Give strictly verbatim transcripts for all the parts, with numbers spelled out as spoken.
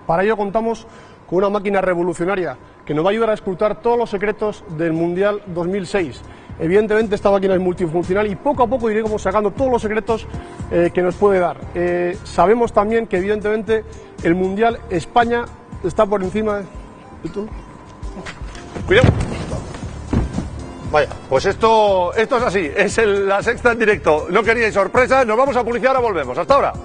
Para ello contamos con una máquina revolucionaria que nos va a ayudar a escrutar todos los secretos del Mundial dos mil seis. Evidentemente esta máquina es multifuncional y poco a poco iremos sacando todos los secretos eh, que nos puede dar. Eh, sabemos también que evidentemente el Mundial España está por encima de... Cuidado. Vaya, pues esto, esto es así, es el, la Sexta en directo. No queríais sorpresas, nos vamos a publicidad, ahora volvemos. Hasta ahora.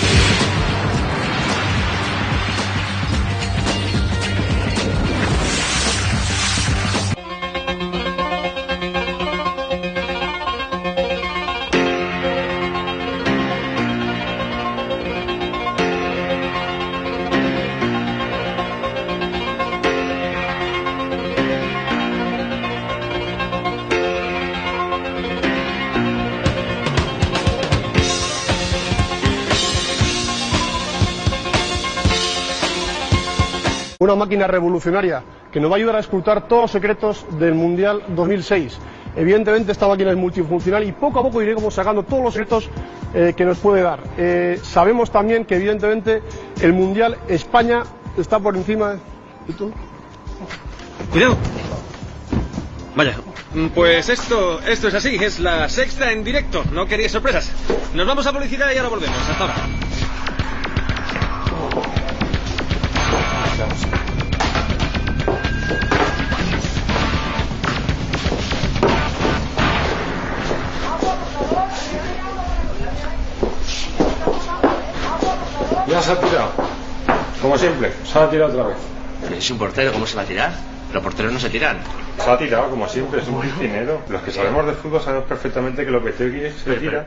Una máquina revolucionaria que nos va a ayudar a escrutar todos los secretos del Mundial dos mil seis. Evidentemente esta máquina es multifuncional y poco a poco iremos sacando todos los secretos eh, que nos puede dar. Eh, sabemos también que evidentemente el Mundial España está por encima de... Cuidado. Vaya, pues esto, esto es así, es la Sexta en directo. No queríais sorpresas. Nos vamos a publicidad y ahora volvemos. Hasta ahora. Ya se ha tirado. Como siempre, se ha tirado otra vez. Es un portero, ¿cómo se va a tirar? Los porteros no se tiran. Se ha tirado, como siempre, es un piscinero. Los que sabemos de fútbol sabemos perfectamente que lo que Lopetegui se tira.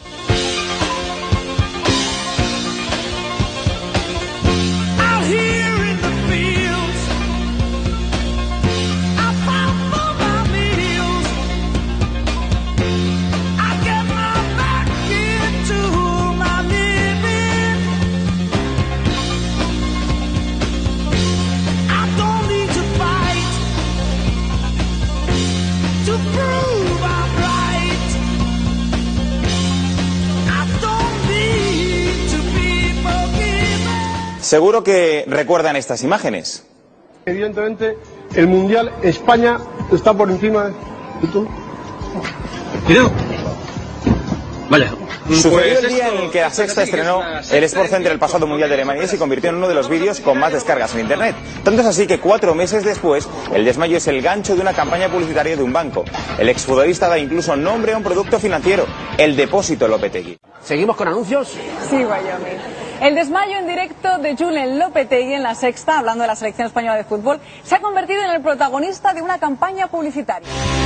Seguro que recuerdan estas imágenes. Evidentemente el Mundial España está por encima de... Cuidado. Vaya. Sucedió Pues el día esto, en el que la Sexta estrenó el Sport Center el pasado Mundial de Alemania y se convirtió en uno de los vídeos con más descargas en Internet. Tanto es así que cuatro meses después, el desmayo es el gancho de una campaña publicitaria de un banco. El exfutbolista da incluso nombre a un producto financiero, el depósito Lopetegui. ¿Seguimos con anuncios? Sí, Wyoming. El desmayo en directo de Julen Lopetegui en la Sexta, hablando de la selección española de fútbol, se ha convertido en el protagonista de una campaña publicitaria.